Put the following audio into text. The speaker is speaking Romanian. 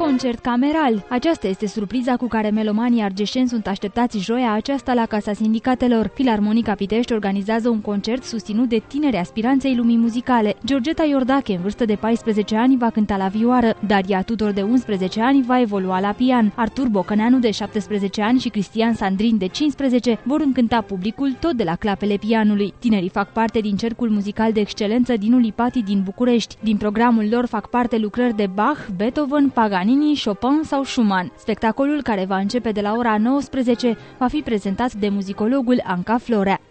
Concert cameral. Aceasta este surpriza cu care melomanii argeșeni sunt așteptați joia aceasta la Casa Sindicatelor. Filarmonica Pitești organizează un concert susținut de tineri aspiranței lumii muzicale. Georgeta Iordache, în vârstă de 14 ani, va cânta la vioară. Daria Tudor, de 11 ani, va evolua la pian. Artur Bocăneanu, de 17 ani, și Cristian Sandrin, de 15, vor încânta publicul tot de la clapele pianului. Tinerii fac parte din Cercul Muzical de Excelență Dinu Lipati din București. Din programul lor fac parte lucrări de Bach, Beethoven, Paganini, Chopin sau Schumann. Spectacolul, care va începe de la ora 19, va fi prezentat de muzicologul Anca Florea.